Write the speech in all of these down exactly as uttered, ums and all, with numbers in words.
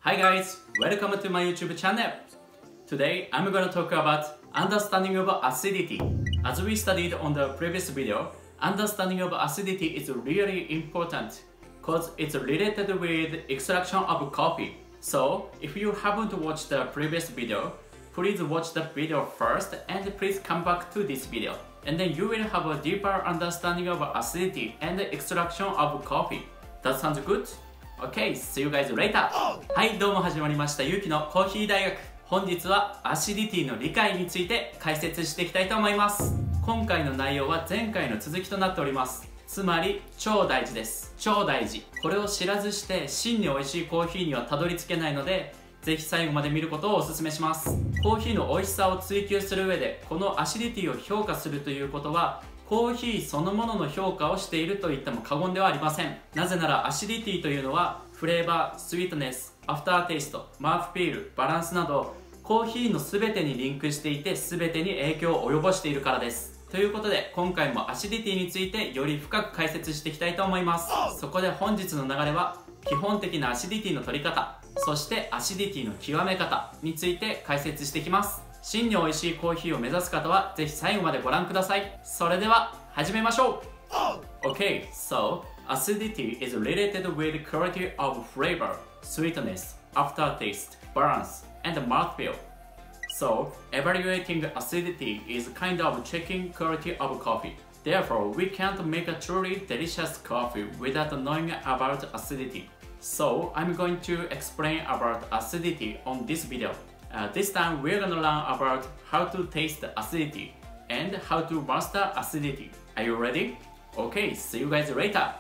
Hi guys, welcome to my YouTube channel. Today I'm going to talk about understanding of acidity. As we studied on the previous video, understanding of acidity is really important because it's related with extraction of coffee. So if you haven't watched the previous video, please watch the video first and please come back to this video. And then you will have a deeper understanding of acidity and extraction of coffee. That sounds good?Okay, see you guys later! はい、どうも始まりました。ゆうきのコーヒー大学。本日はアシディティの理解について解説していきたいと思います。今回の内容は前回の続きとなっております。つまり、超大事です。超大事。これを知らずして真に美味しいコーヒーにはたどり着けないので、ぜひ最後まで見ることをお勧めします。コーヒーの美味しさを追求する上で、このアシディティを評価するということは、コーヒーそのものの評価をしていると言っても過言ではありません。なぜならアシディティというのはフレーバー、スイートネス、アフターテイスト、マウスフィール、バランスなどコーヒーの全てにリンクしていて全てに影響を及ぼしているからです。ということで今回もアシディティについてより深く解説していきたいと思います。そこで本日の流れは基本的なアシディティの取り方、そしてアシディティの極め方について解説していきます。真に美味しいコーヒーを目指す方はぜひ最後までご覧ください。それでは始めましょう。 Okay, so acidity is related with quality of flavor, sweetness, aftertaste, balance, and mouthfeel. So evaluating acidity is kind of checking quality of coffee. Therefore, we can't make a truly delicious coffee without knowing about acidity. So I'm going to explain about acidity on this video.Uh, this time we're gonna learn about how to taste acidity and how to master acidity. Are you ready? Okay, see you guys later!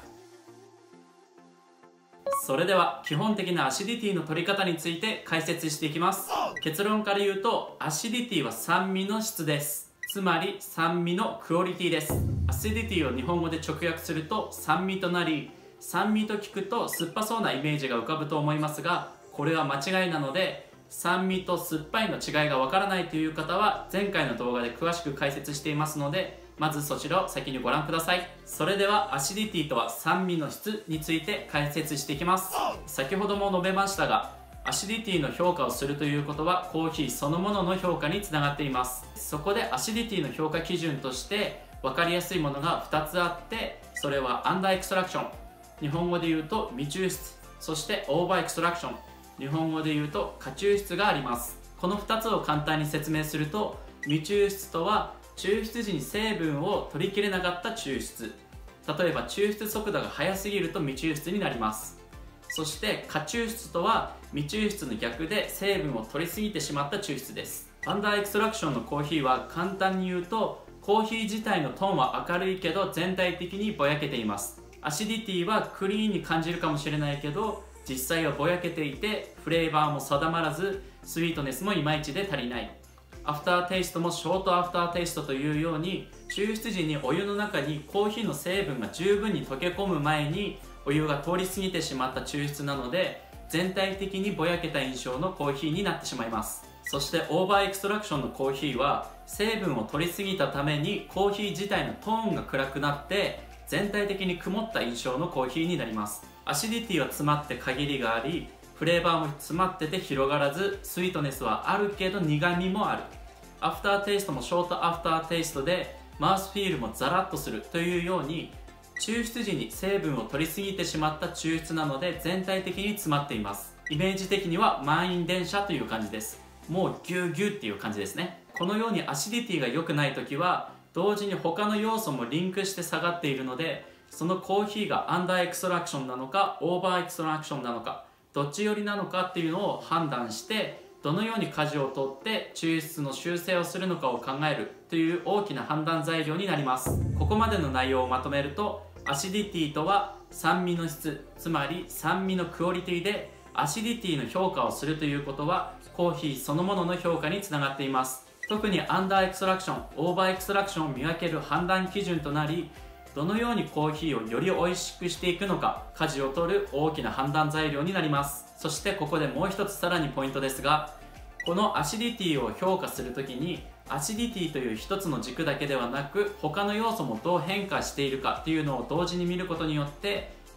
それでは基本的なアシディティの取り方について解説していきます。結論から言うと、アシディティは酸味の質です。つまり酸味のクオリティです。アシディティを日本語で直訳すると酸味となり、酸味と聞くと酸っぱそうなイメージが浮かぶと思いますが、これは間違いなので、酸味と酸っぱいの違いがわからないという方は前回の動画で詳しく解説していますので、まずそちらを先にご覧ください。それではアシディティとは酸味の質について解説していきます。先ほども述べましたが、アシディティの評価をするということはコーヒーそのものの評価につながっています。そこでアシディティの評価基準として分かりやすいものがふたつあって、それはアンダーエクストラクション、日本語で言うと未抽出、そしてオーバーエクストラクション、日本語で言うと過抽出があります。このふたつを簡単に説明すると、未抽出とは抽出時に成分を取りきれなかった抽出。例えば抽出速度が速すぎると未抽出になります。そして過抽出とは未抽出の逆で成分を取りすぎてしまった抽出です。アンダーエクストラクションのコーヒーは簡単に言うと、コーヒー自体のトーンは明るいけど全体的にぼやけています。アシディティはクリーンに感じるかもしれないけど、実際はぼやけていてフレーバーも定まらずスイートネスもいまいちで足りない。アフターテイストもショートアフターテイストというように、抽出時にお湯の中にコーヒーの成分が十分に溶け込む前にお湯が通り過ぎてしまった抽出なので、全体的にぼやけた印象のコーヒーになってしまいます。そしてオーバーエクストラクションのコーヒーは成分を取りすぎたためにコーヒー自体のトーンが暗くなって全体的に曇った印象のコーヒーになります。アシディティは詰まって限りがあり、フレーバーも詰まってて広がらず、スイートネスはあるけど苦味もある。アフターテイストもショートアフターテイストで、マウスフィールもザラッとするというように、抽出時に成分を取りすぎてしまった抽出なので全体的に詰まっています。イメージ的には満員電車という感じです。もうギューギューっていう感じですね。このようにアシディティが良くない時は、同時に他の要素もリンクして下がっているので、そのコーヒーがアンダーエクストラクションなのかオーバーエクストラクションなのかどっち寄りなのかっていうのを判断して、どのように舵を取って抽出の修正をするのかを考えるという大きな判断材料になります。ここまでの内容をまとめると、アシディティとは酸味の質、つまり酸味のクオリティで、アシディティの評価をするということはコーヒーそのものの評価につながっています。特にアンダーエクストラクション、オーバーエクストラクションを見分ける判断基準となり、どのようにコーヒーをより美味しくしていくのか舵を取る大きな判断材料になります。そしてここでもう一つさらにポイントですが、このアシディティを評価するときにアシディティという一つの軸だけではなく、他の要素もどう変化しているかっていうのを同時に見ることによって、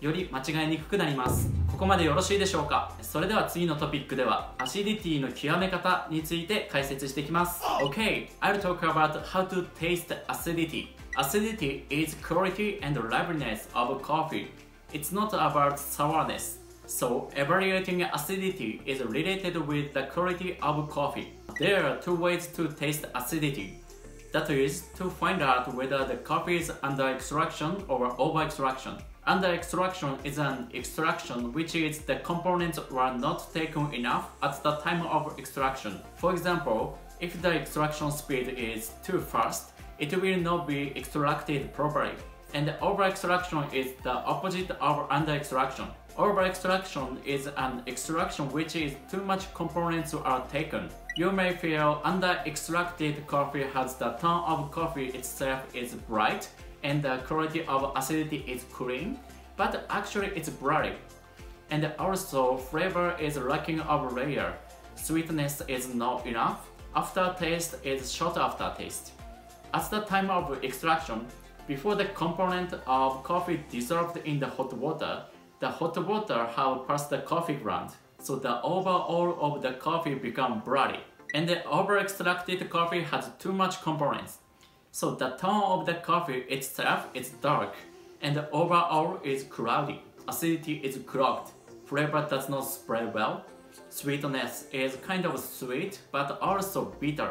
より間違いにくくなります。ここまでよろしいでしょうか。それでは次のトピックではアシディティの極め方について解説していきます。 OK, I'll talk about how to taste acidity. Acidity is quality and liveliness of coffee. It's not about sourness. So evaluating acidity is related with the quality of coffee. There are two ways to taste acidity. That is, to find out whether the coffee is under extraction or over extraction. Under extraction is an extraction which is the components were not taken enough at the time of extraction. For example, if the extraction speed is too fast, it will not be extracted properly. And over extraction is the opposite of under extraction. Over extraction is an extraction which is too much components are taken. You may feel under extracted coffee has the tone of coffee itself is bright and the quality of acidity is clean, but actually it's blurry. And also flavor is lacking of layer. Sweetness is not enough. Aftertaste is short aftertaste. At the time of extraction, before the component of coffee dissolved in the hot water, the hot water have passed the coffee ground, so the overall of the coffee become blurry, and the over-extracted coffee has too much components, so the tone of the coffee itself is dark, and the overall is cloudy. Acidity is clogged, flavor does not spread well, sweetness is kind of sweet but also bitter.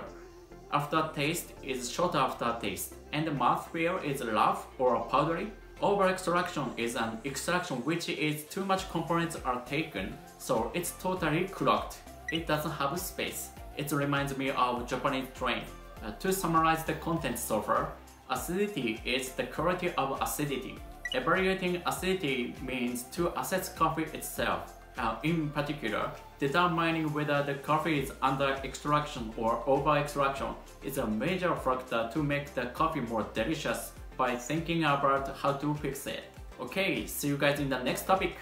Aftertaste is short aftertaste, and the mouthfeel is rough or powdery. Over extraction is an extraction which is too much components are taken, so it's totally clogged. It doesn't have space. It reminds me of Japanese train. Uh, to summarize the content so far, acidity is the quality of acidity. Evaluating acidity means to assess coffee itself. Uh, in particular, determining whether the coffee is under extraction or over extraction is a major factor to make the coffee more delicious by thinking about how to fix it. Okay, see you guys in the next topic.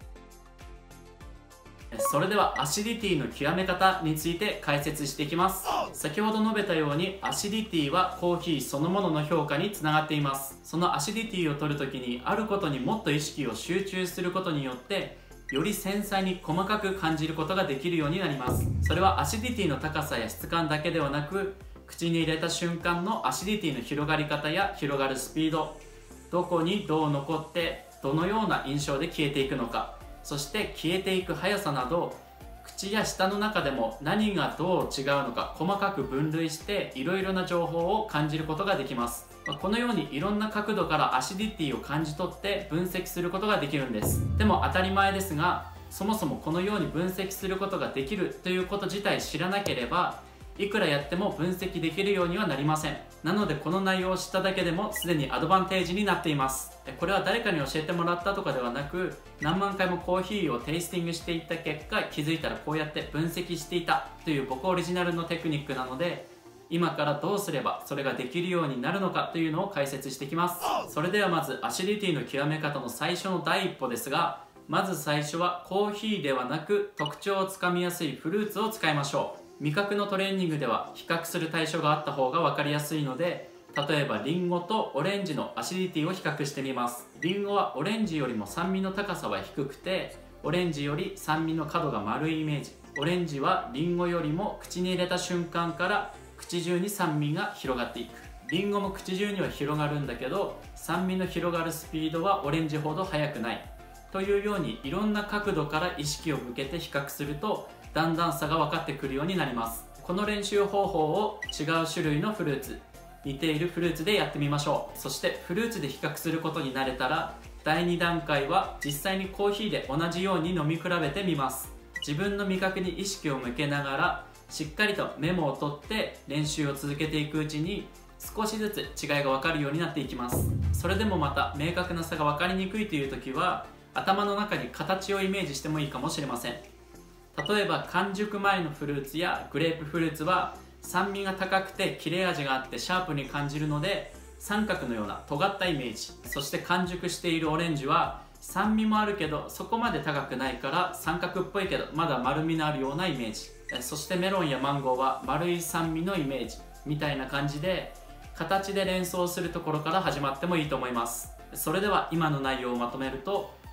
それではアシディティの極め方について解説していきます。先ほど述べたようにアシディティはコーヒーそのものの評価につながっています。そのアシディティを取るときにあることにもっと意識を集中することによってより繊細に細かく感じることができるようになります。それはアシディティの高さや質感だけではなく、口に入れた瞬間のアシディティの広がり方や広がるスピード、どこにどう残ってどのような印象で消えていくのか、そして消えていく速さなど口や舌の中でも何がどう違うのか細かく分類していろいろな情報を感じることができます。このようにいろんな角度からアシディティを感じ取って分析することができるんです。でも当たり前ですが、そもそもこのように分析することができるということ自体知らなければいくらやっても分析できるようにはなりません。なのでこの内容を知っただけでもすでにアドバンテージになっています。これは誰かに教えてもらったとかではなく、何万回もコーヒーをテイスティングしていった結果気づいたらこうやって分析していたという僕オリジナルのテクニックなので、今からどうすればそれができるようになるのかというのを解説していきます。それではまずアシディティの極め方の最初の第一歩ですが、まず最初はコーヒーではなく特徴をつかみやすいフルーツを使いましょう。味覚のトレーニングでは比較する対象があった方が分かりやすいので、例えばリンゴとオレンジのアシディティを比較してみます。リンゴはオレンジよりも酸味の高さは低くて、オレンジより酸味の角が丸いイメージ。オレンジはリンゴよりも口に入れた瞬間から口中に酸味が広がっていく。リンゴも口中には広がるんだけど、酸味の広がるスピードはオレンジほど速くない。というようにいろんな角度から意識を向けて比較すると、だんだん差が分かってくるようになります。この練習方法を違う種類のフルーツ、似ているフルーツでやってみましょう。そしてフルーツで比較することに慣れたら、だいに段階は実際にコーヒーで同じように飲み比べてみます。自分の味覚に意識を向けながらしっかりとメモを取って練習を続けていくうちに少しずつ違いが分かるようになっていきます。それでもまた明確な差が分かりにくいという時は、頭の中に形をイメージしてもいいかもしれません。例えば完熟前のフルーツやグレープフルーツは酸味が高くて切れ味があってシャープに感じるので三角のような尖ったイメージ。そして完熟しているオレンジは酸味もあるけどそこまで高くないから三角っぽいけどまだ丸みのあるようなイメージ。そしてメロンやマンゴーは丸い酸味のイメージみたいな感じで、形で連想するところから始まってもいいと思います。それでは今の内容をまとめると、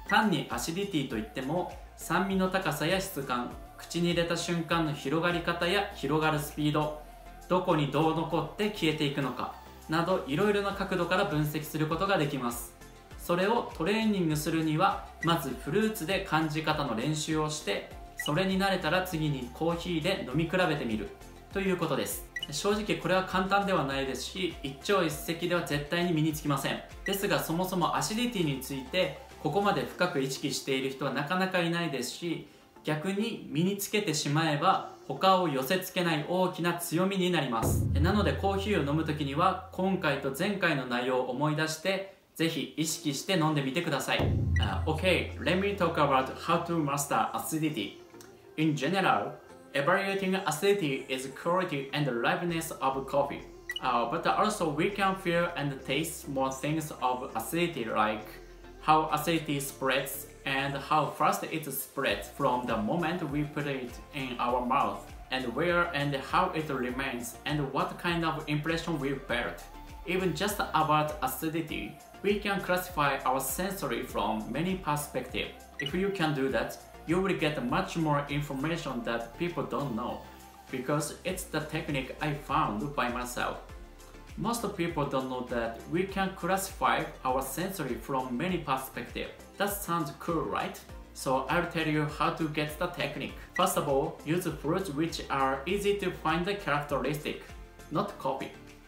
単にアシディティといっても酸味の高さや質感、口に入れた瞬間の広がり方や広がるスピード、どこにどう残って消えていくのかなど、いろいろな角度から分析することができます。それをトレーニングするには、まずフルーツで感じ方の練習をして、それに慣れたら次にコーヒーで飲み比べてみるということです。正直これは簡単ではないですし、一朝一夕では絶対に身につきません。ですが、そもそもアシディティについてここまで深く意識している人はなかなかいないですし、逆に身につけてしまえば他を寄せ付けない大きな強みになります。なのでコーヒーを飲む時には今回と前回の内容を思い出してぜひ意識して飲んでみてください。uh, OK, let me talk about how to master acidity. In general, evaluating acidity is quality and liveliness of coffee. Uh, but also we can feel and taste more things of acidity, like how acidity spreads and how fast it spreads from the moment we put it in our mouth, and where and how it remains, and what kind of impression we felt. Even just about acidity, we can classify our sensory from many perspectives. If you can do that, you will get much more information that people don't know, because it's the technique I found by myself. Most people don't know that we can classify our sensory from many perspectives. That sounds cool, right? So I'll tell you how to get the technique. First of all, use fruits which are easy to find the characteristic, not copy.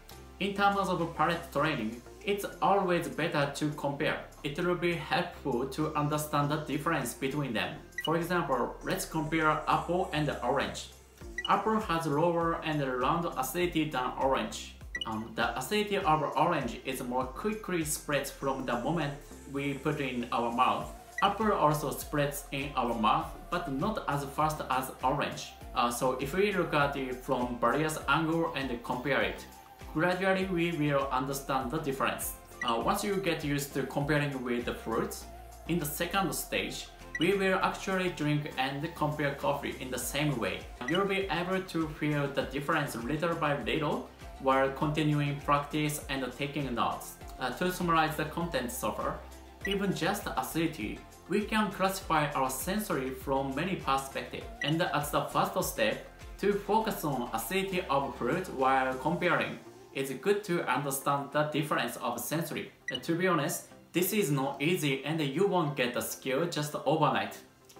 In terms of palate training, it's always better to compare. It will be helpful to understand the difference between them. For example, let's compare apple and orange. Apple has lower and round acidity than orange. Um, the acidity of orange is more quickly spreads from the moment we put it in our mouth. Apple also spreads in our mouth, but not as fast as orange. Uh, so if we look at it from various angles and compare it, gradually we will understand the difference. Uh, once you get used to comparing with the fruits, in the second stage, we will actually drink and compare coffee in the same way. You'll be able to feel the difference little by little while continuing practice and taking notes. Uh, to summarize the content so far, even just acidity, we can classify our sensory from many perspectives. And as the first step, to focus on acidity of fruit while comparing, it's good to understand the difference of sensory. Uh, to be honest, this is not easy and you won't get the skill just overnight.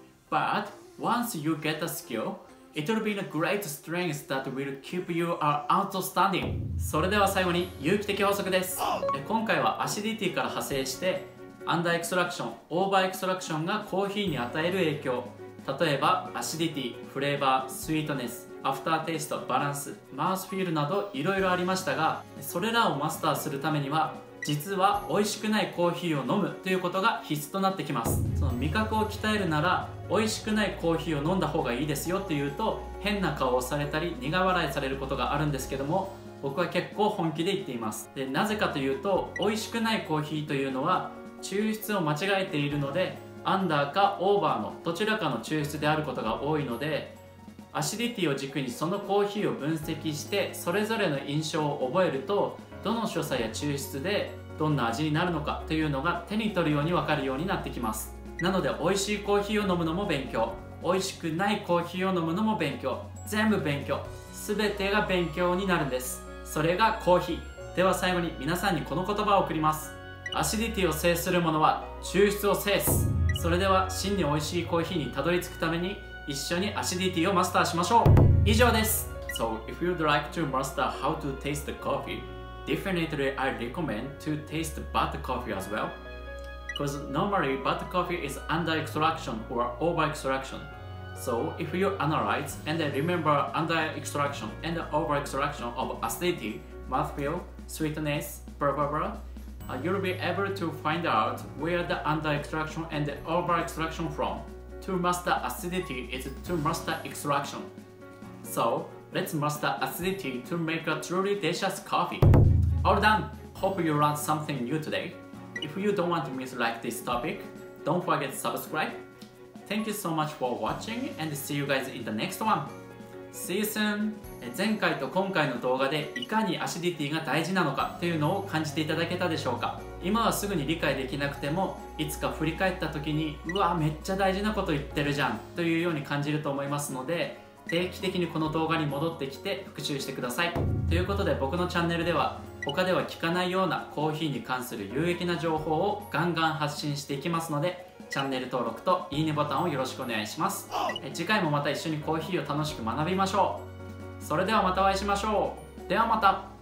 But once you get the skill, it will be a great strength that will keep you outstanding. それでは最後に有機的法則です。今回はアシディティから派生してアンダーエクストラクション、オーバーエクストラクションがコーヒーに与える影響、例えばアシディティ、フレーバー、スイートネス、アフターテイスト、バランス、マウスフィールなどいろいろありましたが、それらをマスターするためには実は美味しくないコーヒーを飲むということが必須となってきます。その味覚を鍛えるなら美味しくないコーヒーを飲んだ方がいいですよっていうと変な顔をされたり苦笑いされることがあるんですけども、僕は結構本気で言っています。で、なぜかというと美味しくないコーヒーというのは抽出を間違えているので、アンダーかオーバーのどちらかの抽出であることが多いので、アシディティを軸にそのコーヒーを分析してそれぞれの印象を覚えると、どの所作や抽出でどんな味になるのかというのが手に取るように分かるようになってきます。なので美味しいコーヒーを飲むのも勉強、美味しくないコーヒーを飲むのも勉強、全部勉強、全てが勉強になるんです。それがコーヒー。では最後に皆さんにこの言葉を送ります。アシディティを制する者は抽出を制す。それでは真に美味しいコーヒーにたどり着くために一緒にアシディティをマスターしましょう。以上です。So if you'd like to master how to taste the coffee, definitely I recommend to taste bad coffee as well. Because normally bad coffee is under extraction or over extraction. So if you analyze and remember under extraction and over extraction of acidity, mouthfeel, sweetness, blah blah blah, uh, you'll be able to find out where the under extraction and over extraction from. To master acidity is to master extraction. So let's master acidity to make a truly delicious coffee. All done! Hope you learned something new today. If you don't want to miss like this topic, don't forget to subscribe. Thank you so much for watching and see you guys in the next one. See you soon! 前回と今回の動画でいかにアシディティが大事なのかというのを感じていただけたでしょうか。今はすぐに理解できなくても、いつか振り返った時にうわめっちゃ大事なこと言ってるじゃんというように感じると思いますので、定期的にこの動画に戻ってきて復習してください。ということで、僕のチャンネルでは他では聞かないようなコーヒーに関する有益な情報をガンガン発信していきますので、チャンネル登録といいねボタンをよろしくお願いします。え次回もまた一緒にコーヒーを楽しく学びましょう。それではまたお会いしましょう。ではまた。